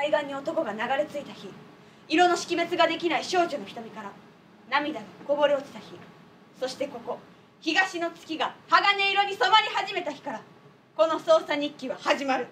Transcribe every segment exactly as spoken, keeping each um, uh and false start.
海岸に男が流れ着いた日、色の識別ができない少女の瞳から涙がこぼれ落ちた日、そしてここ東の月が鋼色に染まり始めた日から、この捜査日記は始まる。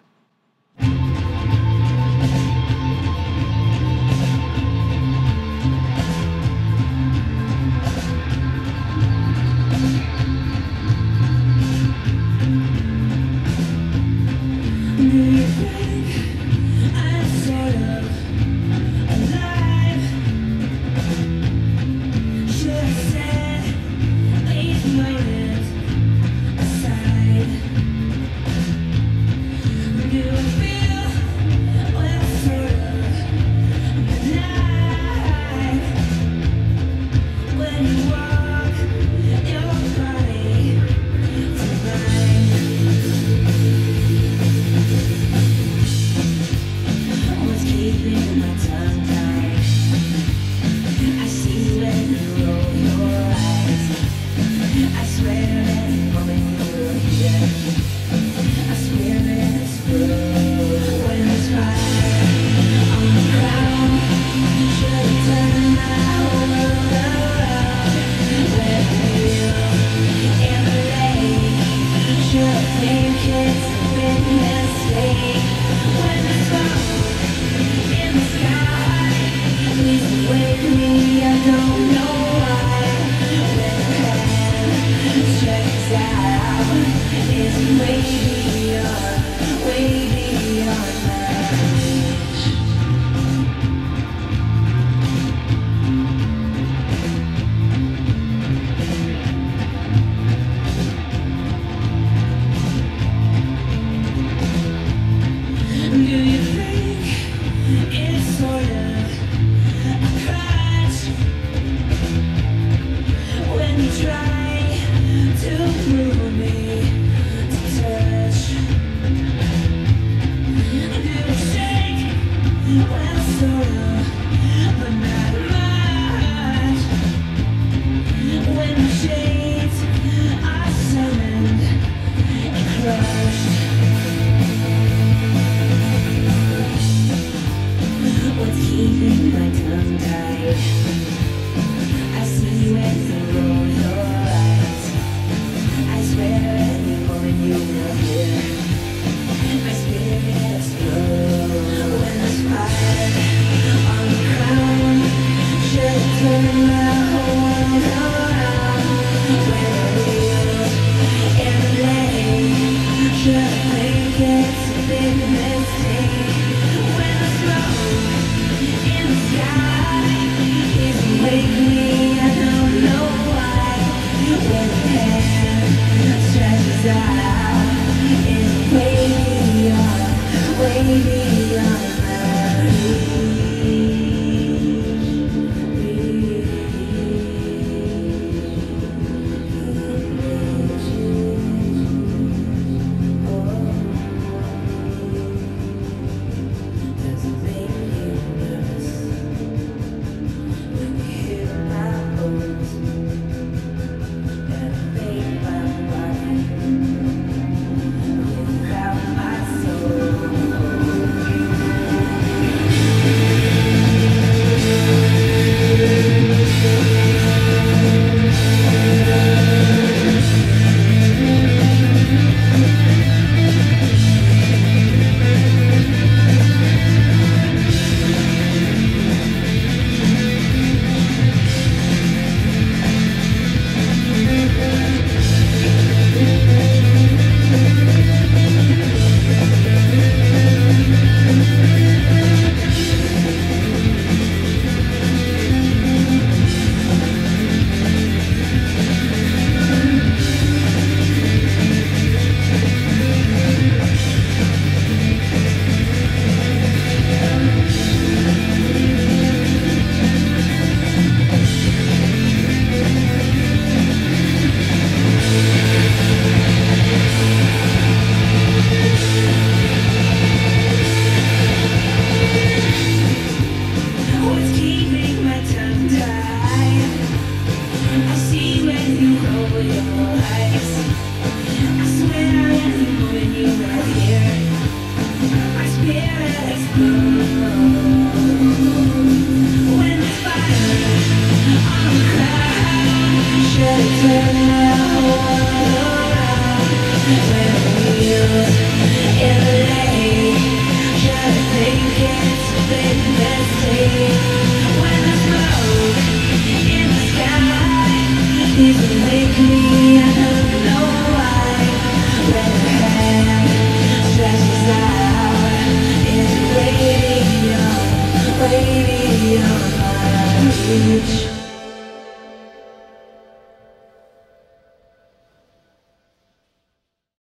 My spirit explodes when the fire If you make me, I don't know why. When your hand stretches out, is it waiting on, waiting on my reach?